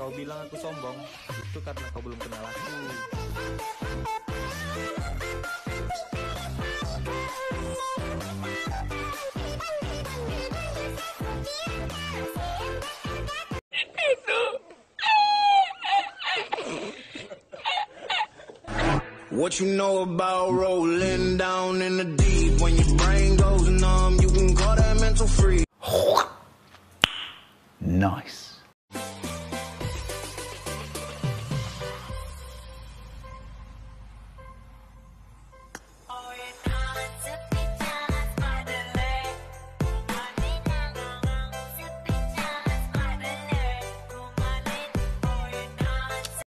Kau bilang aku sombong, itu karena kau belum kenal aku. What you know about rolling down in the deep? When your brain goes numb, you can call that mental freeze. Nice.